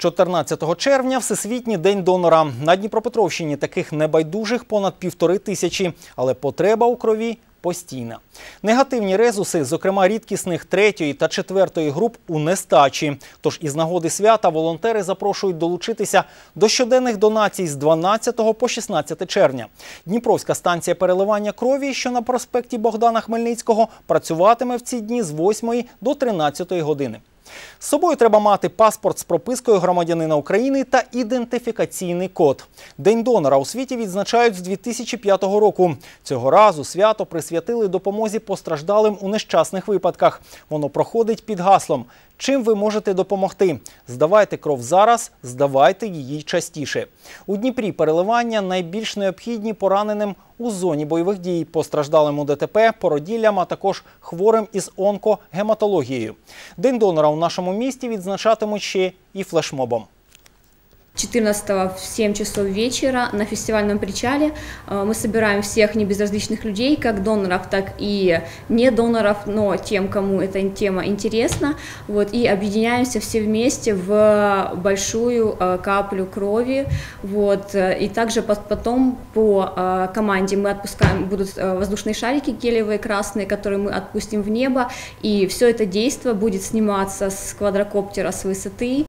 14 червня – Всесвітній день донора. На Дніпропетровщині таких небайдужих понад 1500, але потреба у крові постійна. Негативні резуси, зокрема рідкісних 3-ї та 4-ї груп, у нестачі. Тож із нагоди свята волонтери запрошують долучитися до щоденних донацій з 12 по 16 червня. Дніпровська станція переливання крові, що на проспекті Богдана Хмельницького, працюватиме в ці дні з 8 до 13 години. З собою треба мати паспорт з пропискою громадянина України та ідентифікаційний код. День донора у світі відзначають з 2005 року. Цього разу свято присвятили допомозі постраждалим у нещасних випадках. Воно проходить під гаслом «Чим ви можете допомогти? Здавайте кров зараз, здавайте її частіше». У Дніпрі переливання найбільш необхідні пораненим у зоні бойових дій, постраждалим у ДТП, породіллям, а також хворим із онкогематологією. День донора у нашому місті відзначатимуть ще і флешмобом. 14 в 7 часов вечера на фестивальном причале мы собираем всех небезразличных людей, как доноров, так и не доноров, но тем, кому эта тема интересна, и объединяемся все вместе в большую каплю крови, и также потом по команде мы отпускаем, будут воздушные шарики гелевые красные, которые мы отпустим в небо, и все это действие будет сниматься с квадрокоптера с высоты.